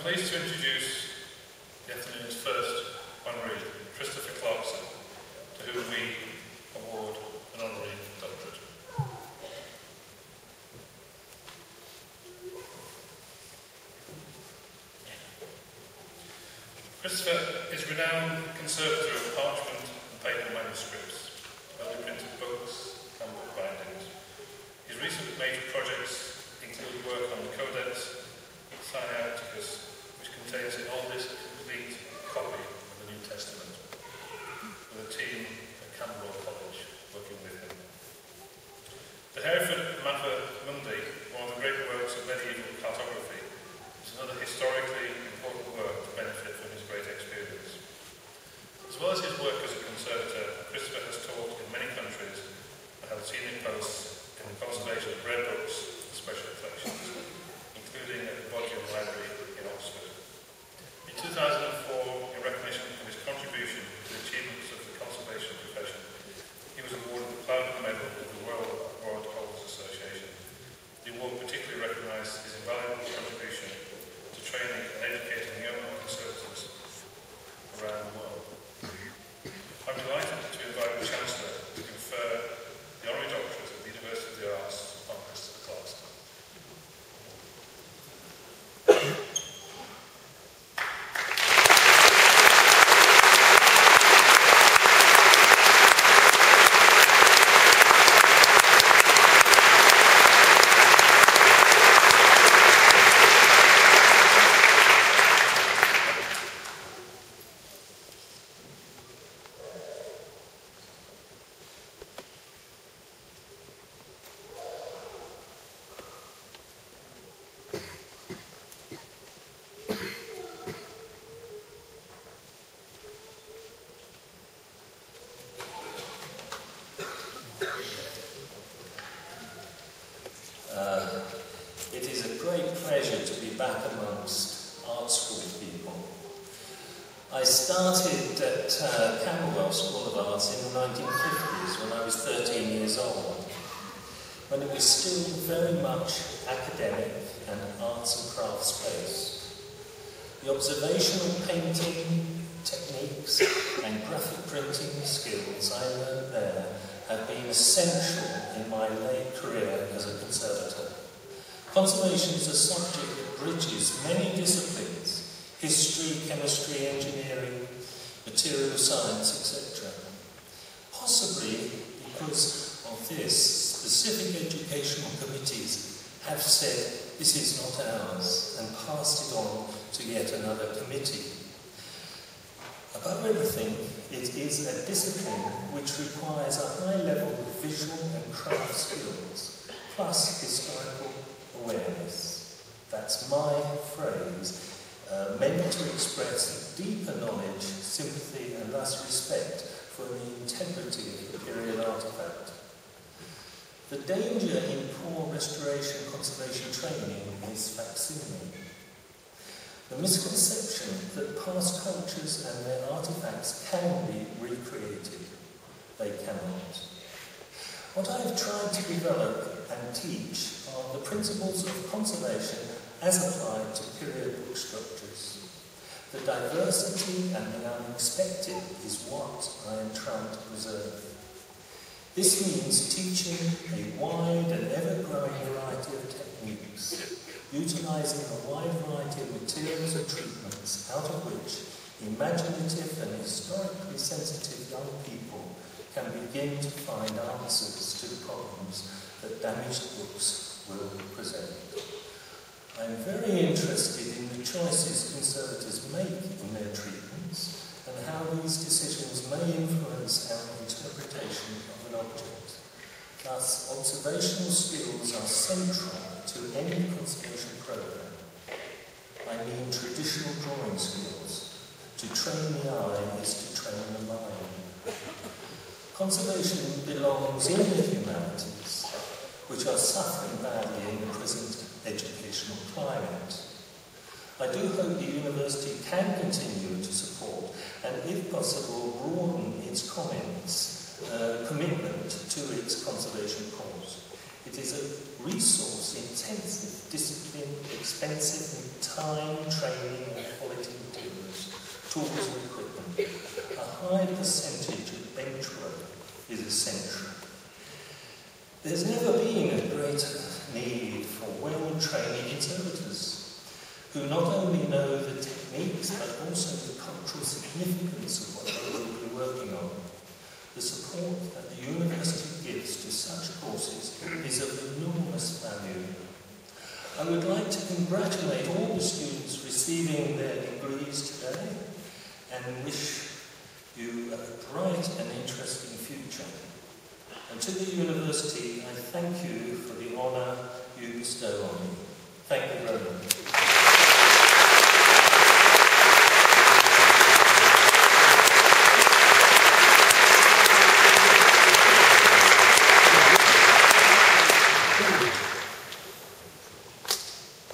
pleased to introduce the afternoon's first honorary, Clarkson, to whom we award an honorary doctorate. Christopher is renowned conservator of parchment and paper manuscripts, early printed books and book bindings. His recent major projects include work on the Codex Sinaiticus, which contains the oldest complete copy of the New Testament, with a team at Camberwell College working with him. The Hereford Mappa Mundi, one of the great works of medieval cartography, is another historically important work to benefit from his great experience. As well as his work as a conservator, Christopher has taught in many countries and held senior posts in the conservation of rare books and special collections, including at the Bodleian Library in Oxford. In 2004, in recognition of his contribution to the achievements of the conservation profession, he was awarded the Clarkson Medal of the Royal Horticultural Association. The award particularly recognised his invaluable contribution to training and educating young conservators around the world. I'm delighted to invite the Chancellor to confer the honorary doctorate of the University of the Arts on Christopher Clarkson. It is a great pleasure to be back amongst art school people. I started at Camberwell School of Arts in the 1950s when I was 13 years old, when it was still very much academic and arts and crafts based. The observational painting techniques and graphic printing skills I learned there have been essential in my late career as a conservator. Conservation is a subject that bridges many disciplines: history, chemistry, engineering, material science, etc. Possibly because of this, specific educational committees have said this is not ours and passed it on to yet another committee. Above everything, it is a discipline which requires a high level of visual and craft skills, plus historical awareness. That's my phrase, meant to express deeper knowledge, sympathy, and thus respect for the integrity of the imperial artifact. The danger in poor restoration conservation training is facsimile. The misconception that past cultures and their artifacts can be recreated. They cannot. What I have tried to develop and teach are the principles of conservation as applied to period book structures. The diversity and the unexpected is what I am trying to preserve. This means teaching a wide and ever-growing variety of techniques, utilising a wide variety of materials and treatments out of which imaginative and historically sensitive young people can begin to find answers to the problems that damaged books will present. I am very interested in the choices conservators make in their treatments and how these decisions may influence our interpretation of an object. Thus, observational skills are central to any conservation program. I mean traditional drawing skills. To train the eye is to train the mind. Conservation belongs in the humanities, which are suffering badly in the present educational climate. I do hope the university can continue to support and, if possible, broaden its commitment to its conservation cause. It is a resource-intensive discipline, expensive in time, training and quality materials, tools and equipment. A high percentage of bench work is essential. There's never been a greater need for well-trained interpreters who not only know the techniques but also the cultural significance of what they will be working on. The support that the university gives to such courses is of enormous value. I would like to congratulate all the students receiving their degrees today and wish you a bright and interesting future. And to the university, I thank you for the honour you bestow on me. Thank you very much.